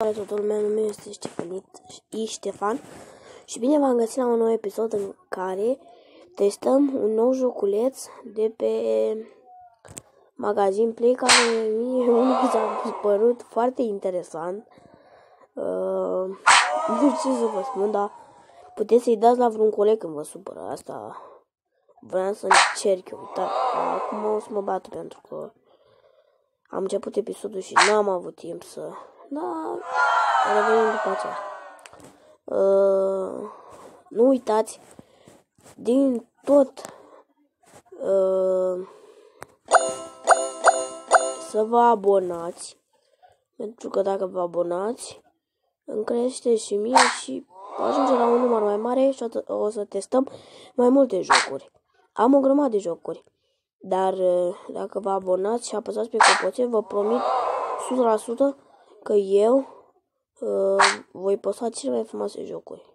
Salutare toată lumea, numele este Ștefan și bine v-am găsit la un nou episod în care testăm un nou joculeț de pe magazin Play, care mie mi s-a părut foarte interesant. Nu știu ce să vă spun, dar puteți să-i dați la vreun coleg când vă supără. Asta vreau să încerc eu, dar acum o să mă bată pentru că am început episodul și n-am avut timp să... Da, revenim după aceea. Nu uitați din tot să vă abonați, pentru că dacă vă abonați îmi crește și mie și ajunge la un număr mai mare și o să testăm mai multe jocuri. Am o grămadă de jocuri, dar dacă vă abonați și apăsați pe clopoțel, vă promit 100% că eu voi posta cele mai frumoase jocuri.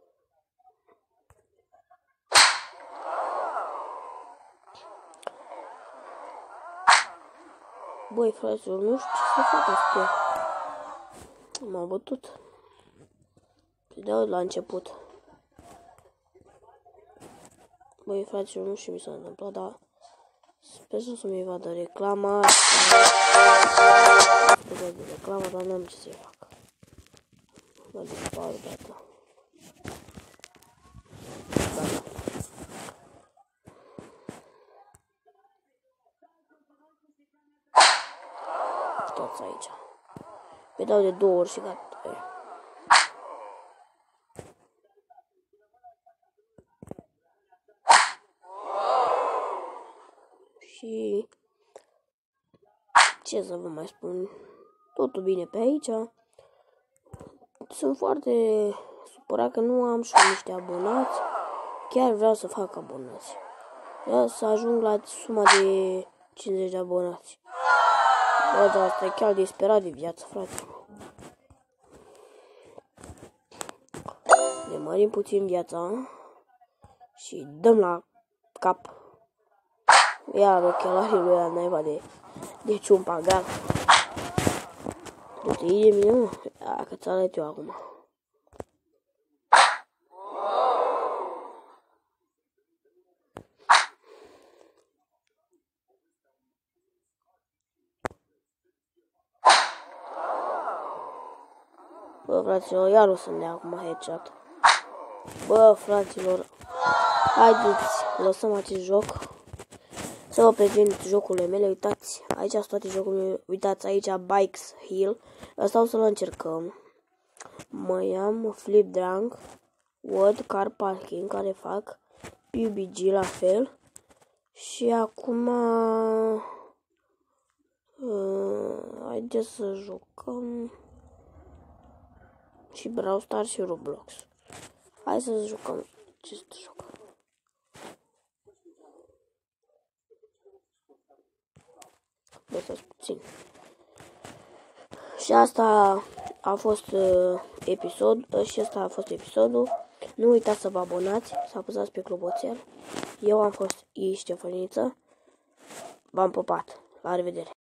Băi, fraților, nu știu ce să fac asta. M-am bătut. Îi dau la început. Băi, fraților, nu știu ce mi s-a întâmplat, dar sper să mi vadă reclama. Sper de reclamă, dar n-am ce să-i fac. Mă dispar data. Toți aici. Îi dau de 2 ori și gata. Și ce să vă mai spun, totul bine pe aici. Sunt foarte supărat că nu am și niște abonați. Chiar vreau să fac abonați. Vreau să ajung la suma de 50 de abonați. Bă, dar asta e chiar disperat de viață, frate. Ne mărim puțin viața și dăm la cap. Iar ochelarii lui la naiba de ciumpa, gata. Du-te, de mine, mă. Ia, că ți arăt eu acum. Bă, fraților, iar o să-mi dea acum headshot. Bă, fraților, haideți, lăsăm acest joc. Să vă prezint jocurile mele, uitați, aici sunt toate jocurile, uitați aici Bikes Hill, ăsta o să-l încercăm. Mai am Flip Drunk, Wood, Car Parking, care fac, PUBG la fel. Și acum, haideți să jucăm și Brawl Stars și Roblox. Hai să jucăm acest joc. Lăsați puțin. Și asta a fost episodul. Nu uitați să vă abonați, să apăsați pe clopoțel. Eu am fost Ștefăniță. V-am pupat. La revedere.